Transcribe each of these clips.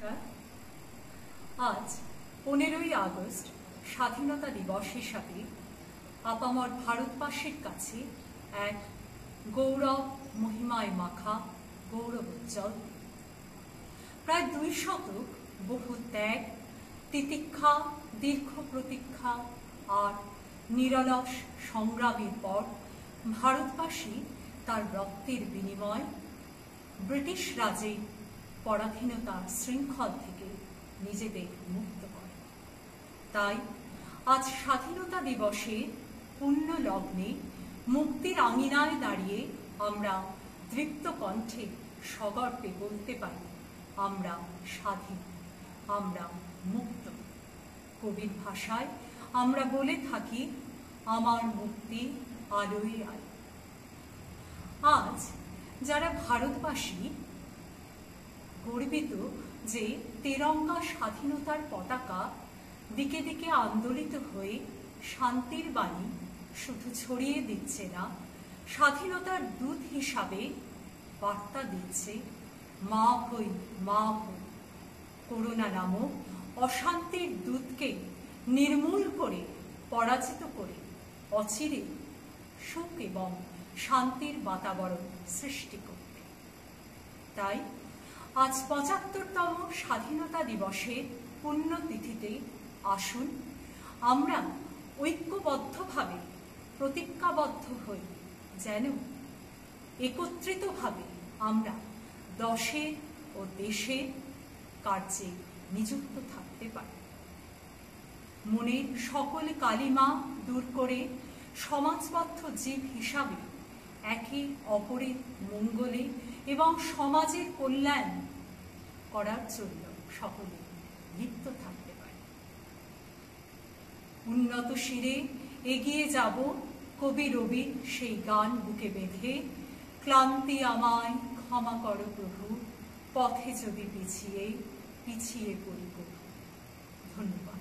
নমস্কার। আজ 15ই আগস্ট স্বাধীনতা দিবস হিসাবে আপামর ভারতবাসীর কাছে এক গৌরব মহিমায় মাখা গৌরবোজ্জ্বল। প্রায় 2 শতক বহু ত্যাগ, তিতিক্ষা, দীর্ঘ প্রতীক্ষা আর নিরলস সংগ্রামের পর ভারতবাসী তার রক্তের বিনিময় ব্রিটিশ রাজের পরাধীনতার শৃঙ্খল থেকে নিজেদের মুক্ত করে। তাই আজ স্বাধীনতা দিবসে পুণ্য লগ্নে মুক্তির আঙিনায় দাঁড়িয়ে আমরা দৃপ্ত কণ্ঠে সগর্বে বলতে পারি, আমরা স্বাধীন, আমরা মুক্ত। কবির ভাষায় আমরা বলে থাকি, আমার মুক্তি আলোয় আলো। আজ যারা ভারতবাসী গর্বিত যে তেরঙ্গা স্বাধীনতার পতাকা দিকে দিকে আন্দোলিত হয়ে শান্তির বাণী শুধু ছড়িয়ে দিচ্ছে না, স্বাধীনতার দূত হিসাবে বার্তা দিচ্ছে, মা হই মা হই। করোনা নামক অশান্তির দূতকে নির্মূল করে, পরাজিত করে অচিরে সুখ এবং শান্তির বাতাবরণ সৃষ্টি করতে। তাই আজ 75তম স্বাধীনতা দিবসের পুণ্যতিথিতে আসুন আমরা ঐক্যবদ্ধভাবে প্রতিজ্ঞাবদ্ধ হই, যেন একত্রিতভাবে আমরা দশের ও দেশের কার্যে নিযুক্ত থাকতে পারি। মনের সকল কালিমা দূর করে সমাজবদ্ধ জীব হিসাবে একে অপরের মঙ্গলে এবং সমাজের কল্যাণ করার জন্য সকলে লিপ্ত থাকতে পারে। উন্নত শিরে এগিয়ে যাব কবি রবির সেই গান বুকে বেঁধে, ক্লান্তি আমায় ক্ষমা করো প্রভু, পথে যদি পিছিয়ে পিছিয়ে পড়ি প্রভু। ধন্যবাদ।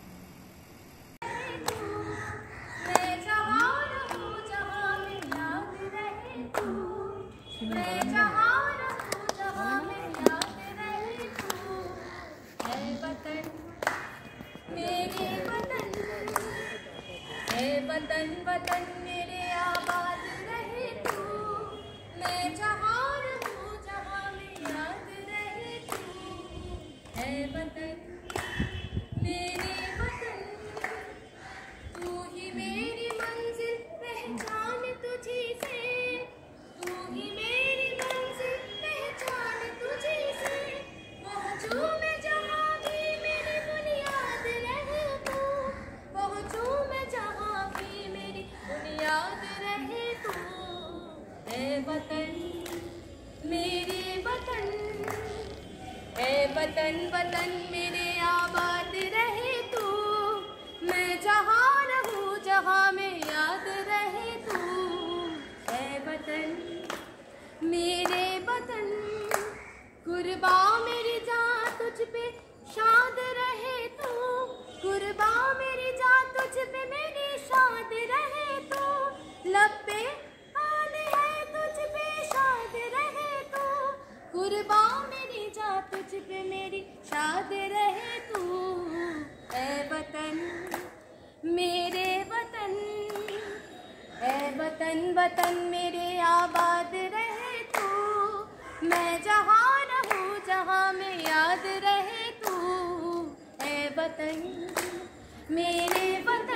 वतन वतन मेरे आबाद रहे तू, मैं जहाँ रहूँ जहाँ में याद रहे तू। है वतन मेरे वतन, तू ही मेरी मंजिल, पहचान तुझी से, तू ही मेरी मंजिल, पहचान तुझी से। पहुँचूँ मैं जहाँ भी मेरी बुनियाद रहे तू, पहुँचूँ मैं जहाँ याद रहे तू। है वतन मेरे वतन, है वतन वतन मेरे आबाद रहे तू, मैं जहाँ रहूँ जहाँ में याद रहे तू। है वतन मेरे वतन, कुर्बा मेरी जान तुझ पे शाद रहे तू, कुर्बा मेरी जान तुझ पे मेरी शाद रहे तू। लब पे आन है तुझ पे शाद रहे तू, कुर्बा मेरी जान तुझ पे मेरी शाद रहे तू। ऐ वतन मेरे वतन, ऐ वतन वतन मेरे आबाद रहे तू, मैं जहाँ रहूँ जहाँ में याद रहे तू। ऐ वतन मेरे वतन।